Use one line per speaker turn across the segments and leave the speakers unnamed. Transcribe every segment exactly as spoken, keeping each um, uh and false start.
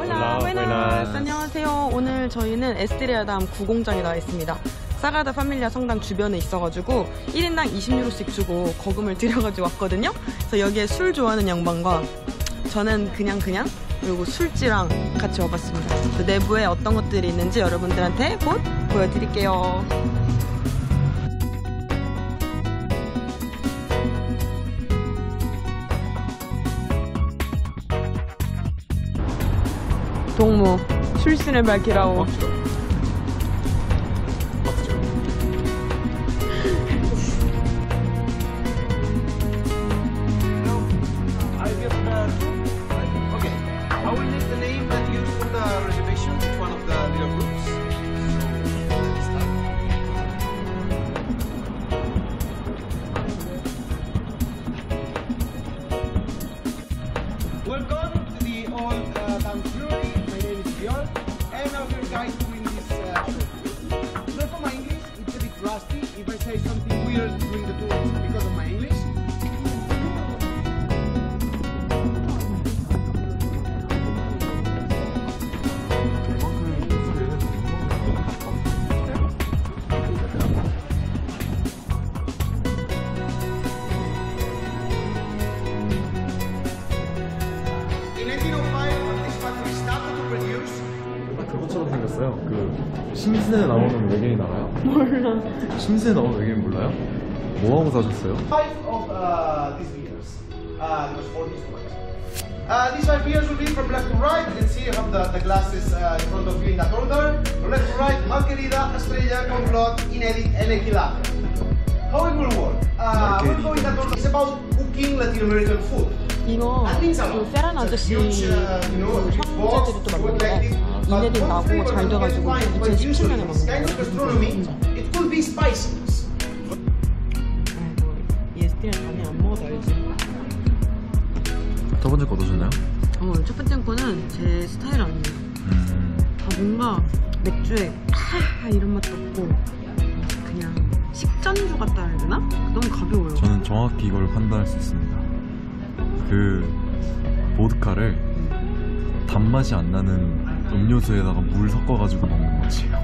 Hola, buenas. 안녕하세요. 오늘 저희는 에스트리아담 구공장에 나와 있습니다. 사가다 파밀리아 성당 주변에 있어가지고 일 인당 이십 유로씩 주고 거금을 들여가지고 왔거든요. 그래서 여기에 술 좋아하는 양반과 저는 그냥 그냥 그리고 술지랑 같이 와봤습니다. 그 내부에 어떤 것들이 있는지 여러분들한테 곧 보여드릴게요. 동무, 출신을 밝히라오.
Welcome to the old uh, town brewery. My name is Bjorn, and I'm your guide doing this uh, show. So for my English, it's a bit rusty if I say something weird during the tour because of my English.
그것처럼 생겼어요. 그 심슨에 나오는 외계인 알아요?
몰라.
심슨에 나오는 외계인 몰라요? 뭐하고 사셨어요?
Five of uh, these beers. Uh, there was four this one. Uh, these five beers will be from left to right. You can see you have the, the glasses uh, in front of you in that order. From left to right, Margarita, Estrella, Complot, Inédit, and Equilate. How it will work? Uh, we'll go in that order. It's about cooking Latin American food.
이거 그 페란 아저씨 형제들이 또 만든 건데 이네딘 나고 잘 돼가지고 이천십칠 년에 만든 거예요.
It could be spices.
아이고 이 에스트리아 많이 안 먹어도 알지.
첫 번째 거 드셨나요?
어, 첫 번째 거는 제 스타일 아니에요.
음.
아, 뭔가 맥주에 아 이런 맛도 없고 그냥 식전주 같다 해야 되나? 너무 가벼워요.
저는 정확히 이걸 판단할 수 있습니다. 그 보드카를 단맛이 안 나는 음료수에다가 물 섞어가지고 먹는 맛이에요.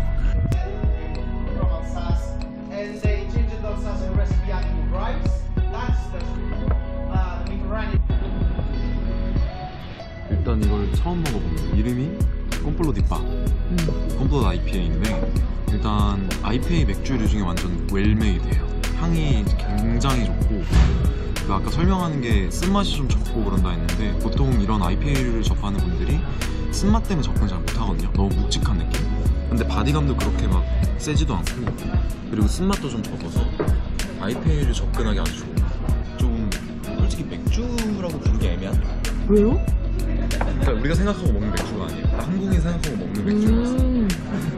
일단 이걸 처음 먹어보면 이름이 꼼플로 디빠
음.
꼼플로 아이피에이인데 일단 아이피에이 맥주류 중에 완전 웰메이드예요. 향이 굉장히 좋고 그 아까 설명하는 게 쓴맛이 좀 적고 그런다 했는데 보통 이런 아이피에이를 접하는 분들이 쓴맛 때문에 접근을 잘 못하거든요. 너무 묵직한 느낌. 근데 바디감도 그렇게 막 세지도 않고 그리고 쓴맛도 좀 적어서 아이피에이를 접근하기 아주 좋아요. 좀 솔직히 맥주라고 부르기 애매한?
왜요?
그러니까 우리가 생각하고 먹는 맥주가 아니에요. 한국인이 생각하고 먹는 맥주였어.
음.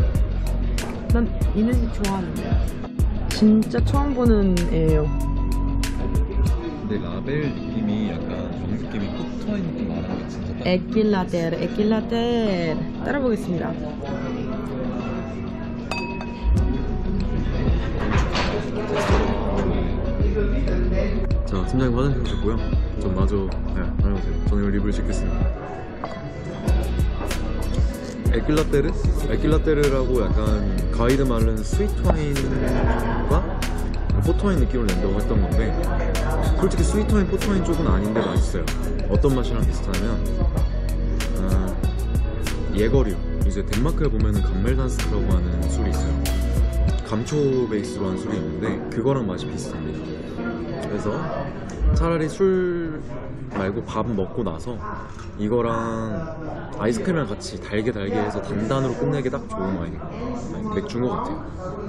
난 이네딘 좋아하는데 진짜 처음 보는 애예요.
근데 라벨 느낌이 약간 영 느낌이 포터인 느낌 나는 거 진짜 딱
에킬라테르 에킬라테르 따라보겠습니다.
자, 팀장님 화장실 오셨고요. 전 마저 네, 다녀오세요. 저는 리뷰를 시켰습니다. 에킬라테르? 에킬라테르라고 약간 가이드 말은 스위트 와인과 포터와인 느낌을 낸다고 했던 건데 솔직히 스위트 와인, 포터와인 쪽은 아닌데 맛있어요. 어떤 맛이랑 비슷하면 아, 예거류, 이제 덴마크에 보면은 감멜단스크라고 하는 술이 있어요. 감초 베이스로 한 술이 있는데 그거랑 맛이 비슷합니다. 그래서 차라리 술 말고 밥 먹고 나서 이거랑 아이스크림이랑 같이 달게 달게 해서 단단으로 끝내기 딱 좋은 와인, 맥주인 것 같아요.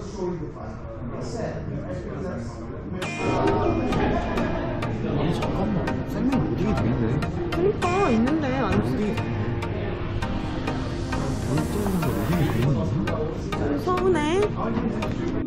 아니 잠깐만, 셀명 로딩이 돼 있네.
그러니까 있는데 안
로딩이 로딩이 돼 있는 거야?
서운해.